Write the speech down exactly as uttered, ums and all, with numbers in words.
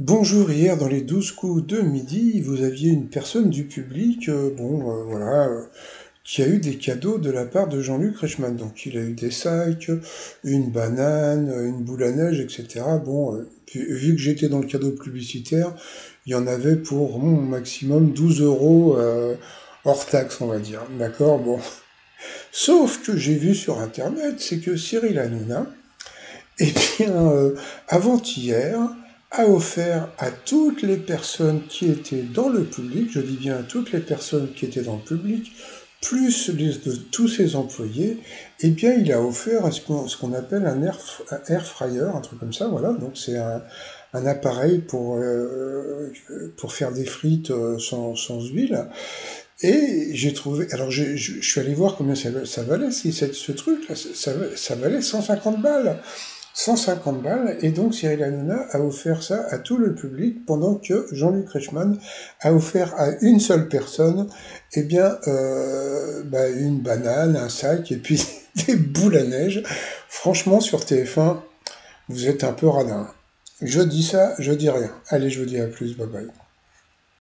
Bonjour, hier dans les douze coups de midi, vous aviez une personne du public, euh, bon, euh, voilà, euh, qui a eu des cadeaux de la part de Jean-Luc Reichmann. Donc il a eu des sacs, une banane, une boule à neige, et cetera. Bon, euh, puis, vu que j'étais dans le cadeau publicitaire, il y en avait pour bon, maximum douze euros euh, hors taxe, on va dire. D'accord, bon. Sauf que j'ai vu sur Internet, c'est que Cyril Hanouna, eh bien, euh, avant-hier, a offert à toutes les personnes qui étaient dans le public, je dis bien à toutes les personnes qui étaient dans le public, plus les, de tous ses employés, eh bien, il a offert ce qu'on ce qu'on appelle un air, un air fryer, un truc comme ça, voilà. Donc, c'est un, un appareil pour, euh, pour faire des frites euh, sans, sans huile. Et j'ai trouvé, alors je, je, je suis allé voir combien ça, ça valait, si ce, ce truc-là, ça, ça valait cent cinquante balles. cent cinquante balles, et donc Cyril Hanouna a offert ça à tout le public, pendant que Jean-Luc Reichmann a offert à une seule personne, eh bien, euh, bah, une banane, un sac, et puis des boules à neige. Franchement, sur T F un, vous êtes un peu radin. Je dis ça, je dis rien. Allez, je vous dis à plus, bye bye.